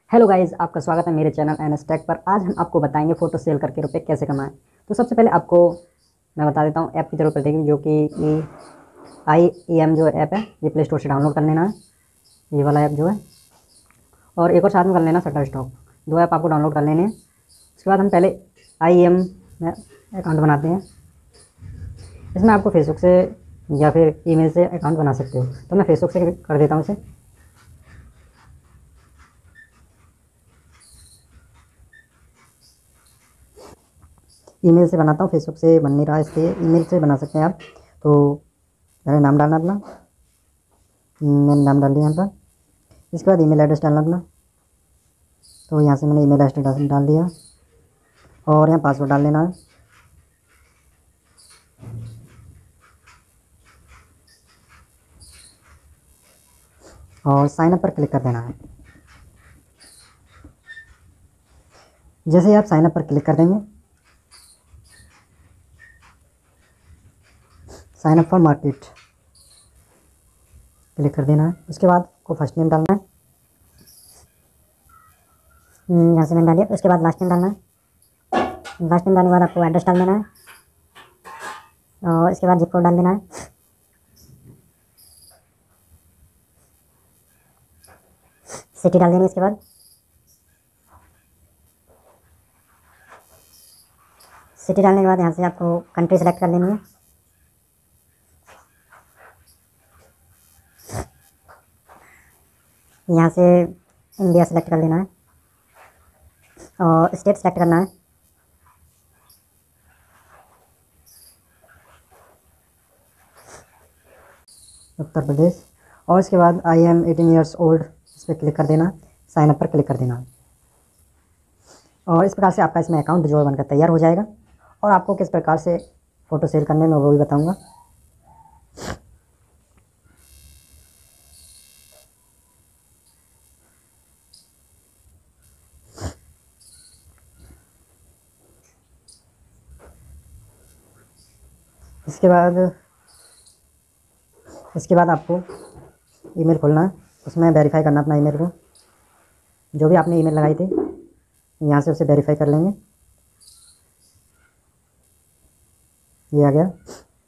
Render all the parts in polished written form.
Hello guys, आपका स्वागत है मेरे चैनल एन एस टेक पर। आज हम आपको बताएंगे फ़ोटो सेल करके रुपए कैसे कमाएं। तो सबसे पहले आपको मैं बता देता हूँ ऐप की ज़रूरत पड़ेगी, जो कि आई ई एम जो ऐप है, ये प्ले स्टोर से डाउनलोड कर लेना है, ये वाला ऐप जो है। और एक और साथ में कर लेना शटर स्टॉक। दो ऐप आपको डाउनलोड कर लेने हैं। उसके बाद हम पहले आई ई एम में अकाउंट बनाते हैं। इसमें आपको फेसबुक से या फिर ईमेल से अकाउंट बना सकते हो। तो मैं फेसबुक से कर देता हूँ इसे। ईमेल से बनाता हूँ, फेसबुक से बन नहीं रहा, इसलिए ईमेल से बना सकते हैं आप। तो पहले नाम डालना अपना, मैंने नाम डाल दिया यहाँ पर। इसके बाद ईमेल एड्रेस डालना अपना। तो यहाँ से मैंने ईमेल एड्रेस डाल दिया और यहाँ पासवर्ड डाल देना है। और साइन अप पर क्लिक कर देना है। जैसे ही आप साइन अप पर क्लिक कर देंगे, sign up for market click कर देना है। उसके बाद आपको फर्स्ट नेम डालना है, यहाँ से मैंने डाल दिया। उसके बाद लास्ट नेम डालना है। लास्ट नेम डालने के बाद आपको एड्रेस डाल देना है और इसके बाद जिप कोड डाल देना है। सिटी डाल देनी है। इसके बाद सिटी डालने के बाद यहाँ से आपको कंट्री सेलेक्ट कर लेनी है। यहाँ से इंडिया सेलेक्ट कर लेना है और स्टेट सेलेक्ट करना है। उत्तर प्रदेश। और इसके बाद आई एम 18 ईयर्स ओल्ड, इस पर क्लिक कर देना, साइन अप पर क्लिक कर देना। और इस प्रकार से आपका इसमें अकाउंट जो बनकर तैयार हो जाएगा। और आपको किस प्रकार से फ़ोटो सेल करने में वो भी बताऊंगा। इसके बाद आपको ईमेल खोलना है, उसमें वेरीफाई करना अपना ईमेल को। जो भी आपने ईमेल लगाई थी, यहाँ से उसे वेरीफाई कर लेंगे। ये आ गया।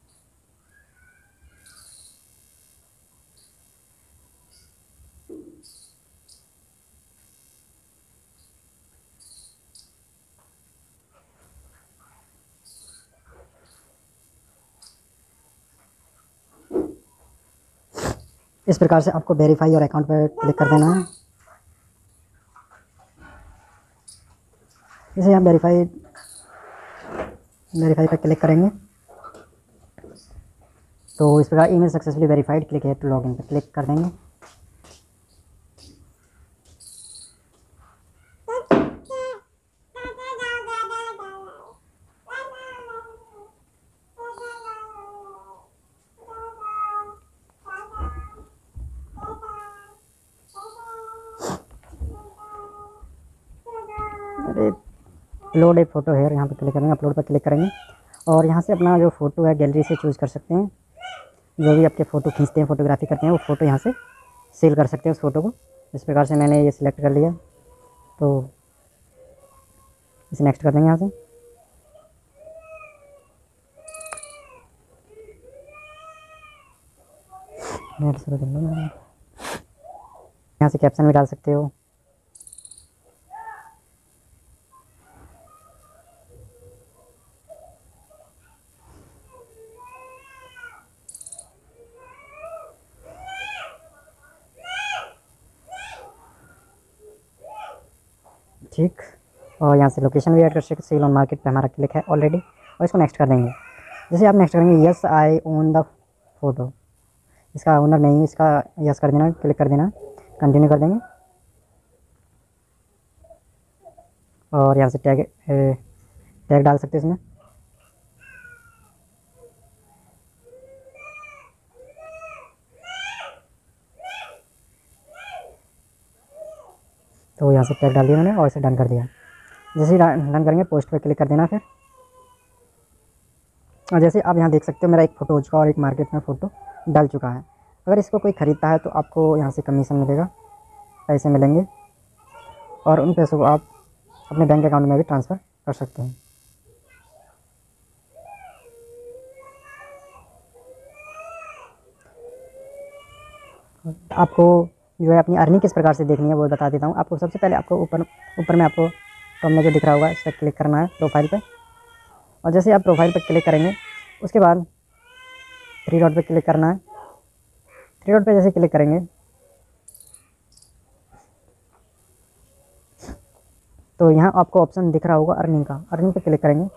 इस प्रकार से आपको वेरीफाई और अकाउंट पर क्लिक कर देना है। इसे आप वेरीफाई पर क्लिक करेंगे तो इस प्रकार ईमेल सक्सेसफुली वेरीफाइड, क्लिक है टू लॉगिन पर क्लिक कर देंगे। अपलोड ए फ़ोटो है, यहाँ पर क्लिक करेंगे, अपलोड पर क्लिक करेंगे और यहाँ से अपना जो फ़ोटो है गैलरी से चूज़ कर सकते हैं। जो भी आपके फ़ोटो खींचते हैं, फोटोग्राफी करते हैं, वो फ़ोटो यहाँ से सेल कर सकते हैं उस फ़ोटो को। इस प्रकार से मैंने ये सिलेक्ट कर लिया, तो इसे नेक्स्ट कर देंगे यहाँ से। यहाँ से कैप्शन भी डाल सकते हो। ठीक। और यहाँ से लोकेशन भी ऐड कर सकते, सेल ऑन मार्केट पे हमारा क्लिक है ऑलरेडी। और इसको नेक्स्ट कर देंगे। जैसे आप नेक्स्ट करेंगे, yes I own the photo, इसका ओनर नहीं, इसका यस कर देना, क्लिक कर देना, कंटिन्यू कर देंगे। और यहाँ से टैग टैग डाल सकते हैं इसमें। तो यहाँ से टैग डाल दिया मैंने और इसे डन कर दिया। जैसे ही डन करेंगे, पोस्ट पे क्लिक कर देना फिर। और जैसे आप यहाँ देख सकते हो, मेरा एक फ़ोटो हो चुका और एक मार्केट में फ़ोटो डल चुका है। अगर इसको कोई ख़रीदता है तो आपको यहाँ से कमीशन मिलेगा, पैसे मिलेंगे। और उन पैसों को आप अपने बैंक अकाउंट में भी ट्रांसफ़र कर सकते हैं। आपको जो है अपनी अर्निंग किस प्रकार से देखनी है वो बता देता हूँ आपको। सबसे पहले आपको ऊपर में आपको टॉप में जो दिख रहा होगा इस पर क्लिक करना है, प्रोफाइल पे। और जैसे आप प्रोफाइल पर क्लिक करेंगे उसके बाद थ्री डॉट पे क्लिक करना है। थ्री डॉट पे जैसे क्लिक करेंगे तो यहाँ आपको ऑप्शन दिख रहा होगा अर्निंग का। अर्निंग पे क्लिक करेंगे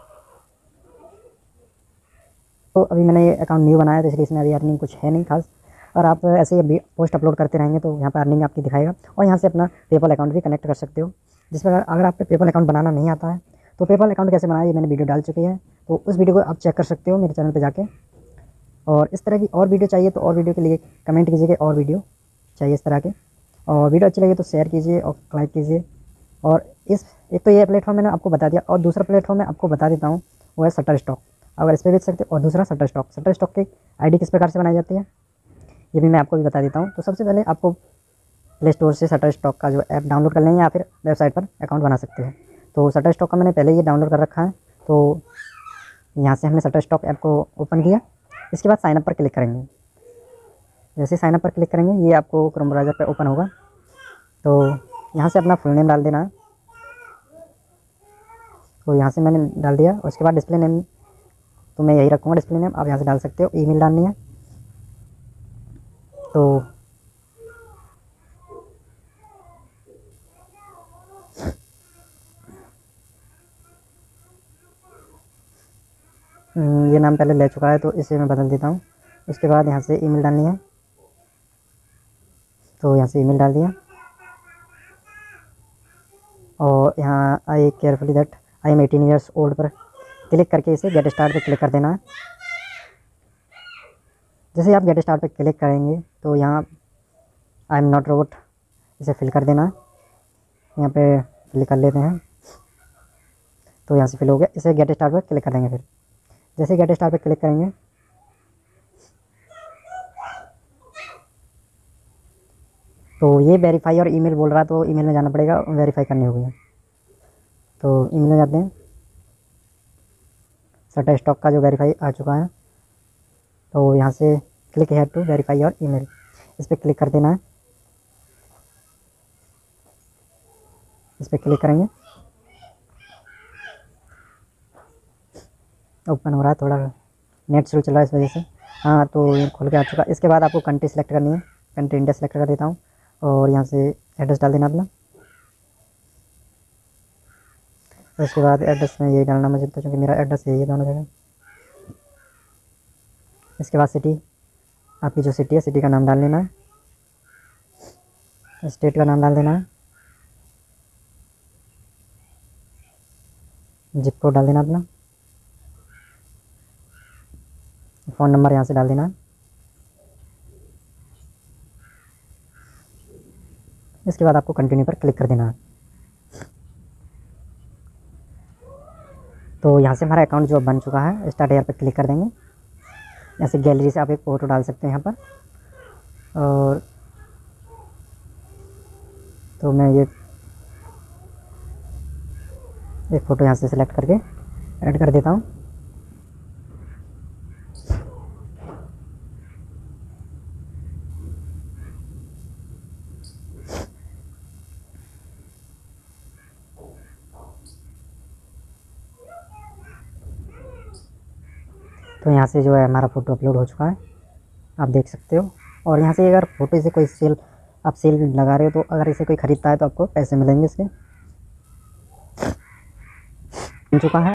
तो अभी मैंने ये अकाउंट न्यू बनाया तो इसलिए इसमें अभी अर्निंग कुछ है नहीं खास। और आप ऐसे ही पोस्ट अपलोड करते रहेंगे तो यहाँ पर अर्निंग आपकी दिखाएगा। और यहाँ से अपना पेपल अकाउंट भी कनेक्ट कर सकते हो। जिस पर अगर आपको पेपल अकाउंट बनाना नहीं आता है तो पेपल अकाउंट कैसे बनाया ये मैंने वीडियो डाल चुकी है, तो उस वीडियो को आप चेक कर सकते हो मेरे चैनल पर जाके। और इस तरह की और वीडियो चाहिए तो और वीडियो के लिए कमेंट कीजिए कि और वीडियो चाहिए इस तरह के। और वीडियो अच्छी लगे तो शेयर कीजिए और लाइक कीजिए। और इस एक तो ये प्लेटफॉर्म मैंने आपको बता दिया, और दूसरा प्लेटफॉर्म मैं आपको बता देता हूँ वो है शटर स्टॉक। अगर इस पर बेच सकते हो। और दूसरा शटर स्टॉक। शटर स्टॉक की आईडी किस प्रकार से बनाई जाती है ये भी मैं आपको भी बता देता हूँ। तो सबसे पहले आपको प्ले स्टोर से शटर स्टॉक का जो ऐप डाउनलोड कर लेंगे या फिर वेबसाइट पर अकाउंट बना सकते हैं। तो शटर स्टॉक का मैंने पहले ये डाउनलोड कर रखा है। तो यहाँ से हमने शटर स्टॉक ऐप को ओपन किया। इसके बाद साइनअप पर क्लिक करेंगे। जैसे साइनअप पर क्लिक करेंगे ये आपको क्रोम ब्राउज़र पर ओपन होगा। तो यहाँ से अपना फुल नेम डाल देना है। तो यहाँ से मैंने डाल दिया। और उसके बाद डिस्प्ले नेम तो मैं यही रखूँगा डिस्प्ले नेम, आप यहाँ से डाल सकते हो। ईमेल डालनी है तो ये नाम पहले ले चुका है तो इसे मैं बदल देता हूँ। उसके बाद यहाँ से ईमेल डालनी है तो यहाँ से ईमेल डाल दिया। और यहाँ I carefully that I am 18 years old पर क्लिक करके इसे गेट स्टार्ट पे क्लिक कर देना है। जैसे आप गेट स्टार्ट पे क्लिक करेंगे तो यहाँ आई एम नॉट रोबोट इसे फिल कर देना है। यहाँ पे फिल कर लेते हैं तो यहाँ से फिल हो गया। इसे गेट स्टार्ट पे क्लिक कर देंगे। फिर जैसे गेट स्टार्ट पे क्लिक करेंगे तो ये वेरीफाई और ईमेल बोल रहा है तो ईमेल में जाना पड़ेगा, वेरीफाई करनी होगी। तो ईमेल में जाते हैं। शटर स्टॉक का जो वेरीफाई आ चुका है तो यहाँ से click here to verify your email इस पर क्लिक कर देना है। इस पर क्लिक करेंगे ओपन हो रहा है, थोड़ा नेट स्लो चल रहा है इस वजह से। हाँ तो ये खुल के आ चुका। इसके बाद आपको कंट्री सेलेक्ट करनी है। कंट्री इंडिया सेलेक्ट कर देता हूँ और यहाँ से एड्रेस डाल देना अपना। उसके बाद एड्रेस में यही डालना मुझे तो, क्योंकि मेरा एड्रेस यही है दोनों जगह। इसके बाद सिटी, आपकी जो सिटी है सिटी का नाम डाल लेना है। स्टेट का नाम डाल देना है। जिप कोड डाल देना अपना। फ़ोन नंबर यहाँ से डाल देना है। इसके बाद आपको कंटिन्यू पर क्लिक कर देना है। तो यहाँ से हमारा अकाउंट जो बन चुका है स्टार्ट हेयर पर क्लिक कर देंगे। यहाँ से गैलरी से आप एक फ़ोटो डाल सकते हैं यहाँ पर। और तो मैं ये एक फ़ोटो यहाँ से सिलेक्ट करके ऐड कर देता हूँ। तो यहाँ से जो है हमारा फ़ोटो अपलोड हो चुका है, आप देख सकते हो। और यहाँ से अगर फ़ोटो से कोई आप सेल लगा रहे हो तो अगर इसे कोई ख़रीदता है तो आपको पैसे मिलेंगे इसके। बन चुका है।